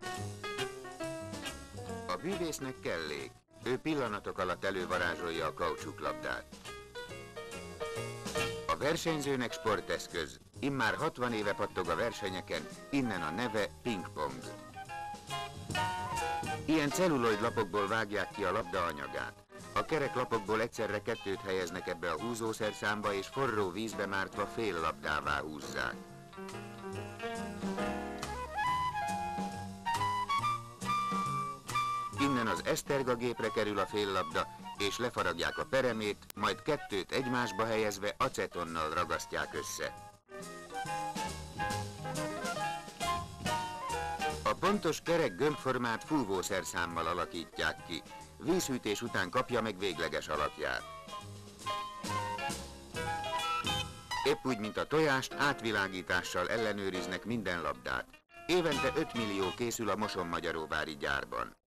A bűvésznek kellék. Ő pillanatok alatt elővarázsolja a kaucsuklabdát. A versenyzőnek sporteszköz. Immár 60 éve pattog a versenyeken, innen a neve pingpong. Ilyen celluloid lapokból vágják ki a labda anyagát. A kerek lapokból egyszerre kettőt helyeznek ebbe a húzószerszámba, és forró vízbe mártva fél labdává húzzák. Innen az eszterga gépre kerül a fél labda, és lefaragják a peremét, majd kettőt egymásba helyezve acetonnal ragasztják össze. A pontos kerek gömbformát fúvószerszámmal alakítják ki. Vízhűtés után kapja meg végleges alakját. Épp úgy, mint a tojást, átvilágítással ellenőriznek minden labdát. Évente 5 millió készül a Mosonmagyaróvári gyárban.